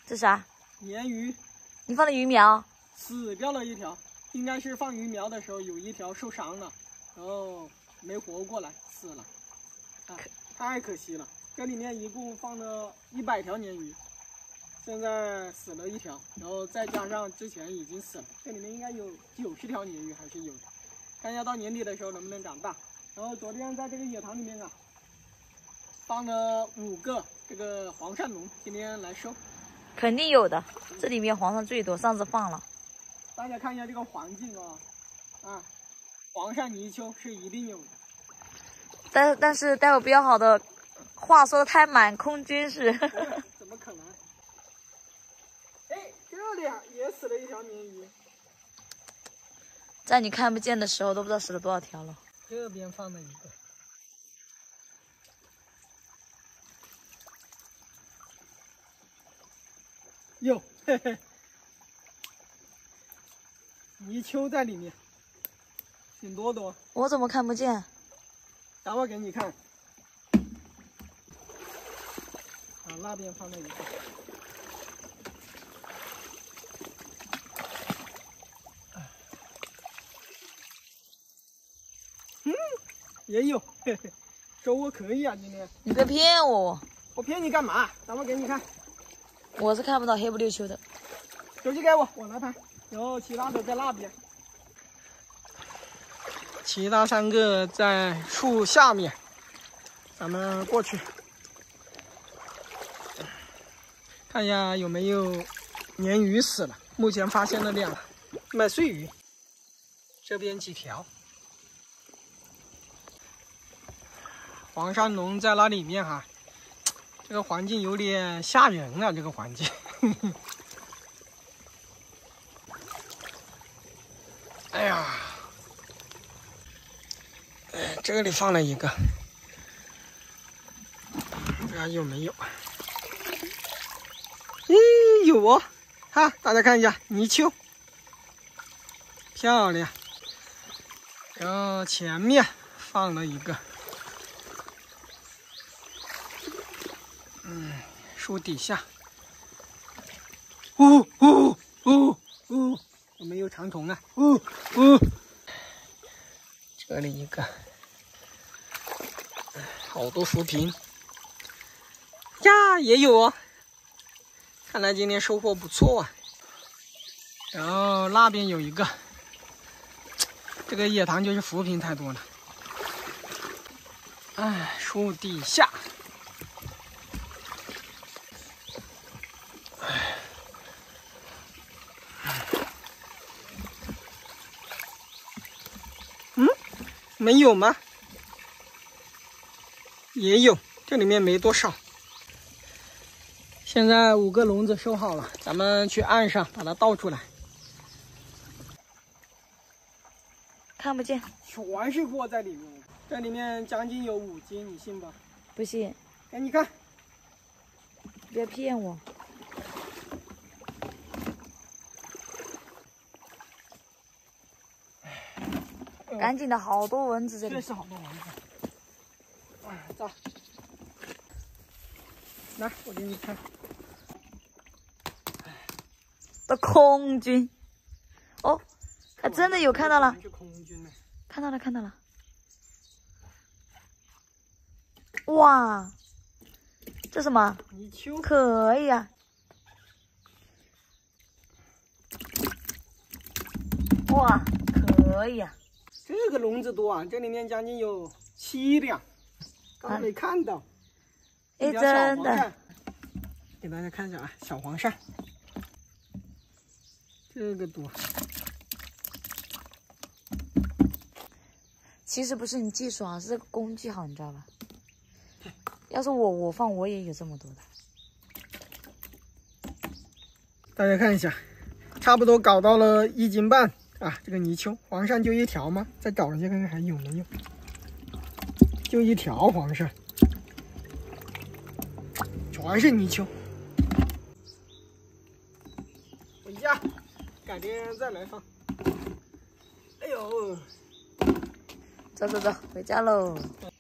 这啥？ 鲶鱼。 你放的鱼苗？ 死掉了一条，应该是放鱼苗的时候有一条受伤了，然后没活过来死了。啊，太可惜了！这里面一共放了100条鲶鱼，现在死了一条，然后再加上之前已经死了，这里面应该有90条鲶鱼还是有的。看一下到年底的时候能不能长大。然后昨天在这个野塘里面啊，放了5个这个黄鳝龙，今天来收。 肯定有的，这里面黄鳝最多，上次放了。 大家看一下这个环境啊，黄鳝泥鳅是一定有的。 但是待会不要好的话说的太满，空军是。 怎么可能？哎，这里啊也死了一条鲶鱼。 在你看不见的时候都不知道死了多少条了。 这边放了一个。哟，嘿嘿，泥鳅在里面，挺多的哦。 我怎么看不见？ 待会儿给你看。啊，那边放了一个。也有，嘿嘿，收获可以啊，今天。 你别骗我！ 我骗你干嘛？待会儿给你看。 我是看不到黑不溜秋的。 手机给我，我来拍。然后其他的在那边。其他3个在树下面，咱们过去看一下有没有鲶鱼死了。目前发现了2麦穗鱼，这边几条。黄鳝龙在那里面哈，这个环境有点吓人啊，这个环境。哎呀，这里放了一个，不知道有没有？咦，有哦！哈，大家看一下泥鳅，漂亮。然后前面放了一个，树底下。有没有长虫啊？这里一个，好多浮萍呀，也有哦。看来今天收获不错啊。然后那边有一个，这个野塘就是浮萍太多了。哎，树底下。没有吗？也有，这里面没多少。现在5个笼子收好了，咱们去岸上把它倒出来。 看不见， 全是货在里面，这里面将近有5斤，你信吧？ 不信， 给你看。 别骗我。赶紧的，好多蚊子这里。 确实好多蚊子。走，来，我给你看。 的空军，哦，还真的有看到了。 是空军呢。 看到了，看到了。哇，这什么？ 泥鳅。 可以啊。哇，可以啊。 这个笼子多啊，这里面将近有7两，刚刚没看到。 哎，真的。 给大家看一下啊，小黄鳝，这个多。 其实不是你技术好，是这个工具好，你知道吧？要是我放我也有这么多的。 大家看一下，差不多搞到了1斤半。啊，这个泥鳅黄鳝就1条吗？再找一下看看还有没有。就1条黄鳝，全是泥鳅。回家，改天再来放。哎呦， 走走走，回家喽。